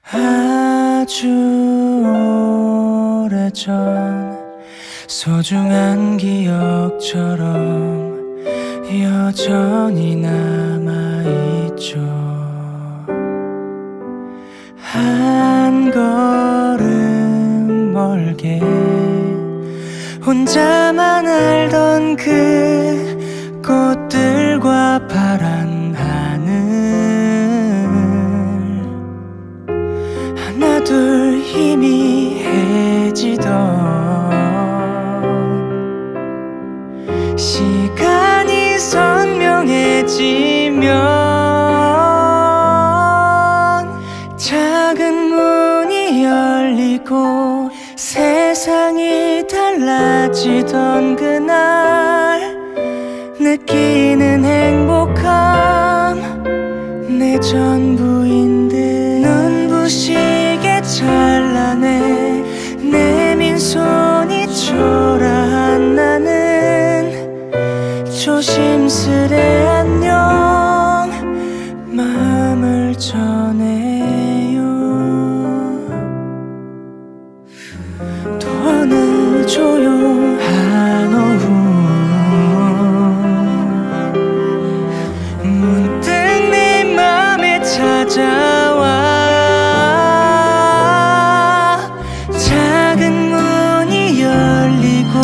아주 오래전 소중한 기억처럼 여전히 남아있죠. 한 걸음 멀게 혼자만 알던 그 꽃들과 파란 하늘, 하나 둘 희미해지던 시간이 선명해지면 작은 문이 열리고 세상이 달라지던 그날 느끼는 행복함 내 전부인 듯 눈부시게 찬란해 내민 손이 초라한 나는 조심스레 안녕 마음을 전해요. 또 어느 조용한 오후 문득 내 맘에 찾아와 작은 문이 열리고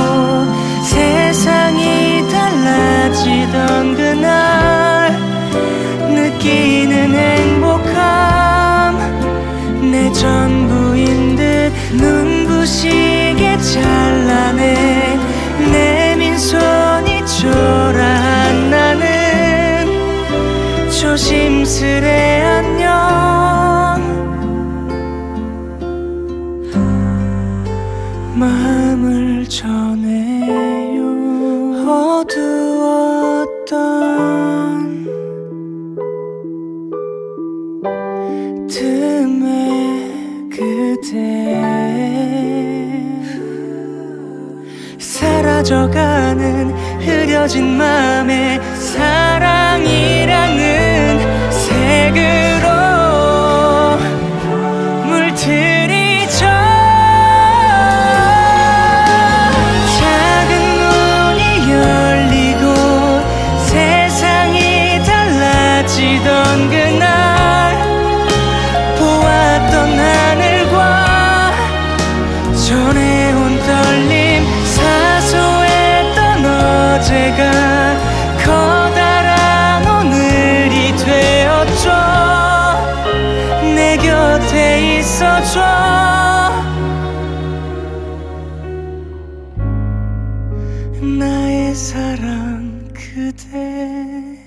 세상이 달라지던 그날 느끼는 행복함 내 전부인 듯 눈부시게 찬란해 내민 손이 초라한 나는 조심스레 안녕 마음을 전해요. 어두웠던 틈에 그대 사라져가는 흐려진 맘에 사랑이라는 색으로 물들이죠. 작은 문이 열리고 세상이 달라지던 그날 보았던 하늘과 전해온 떨림 사소했던 어제가 커다란 오늘이 되었죠. 내 곁에 있어줘. 나의 사랑 그대.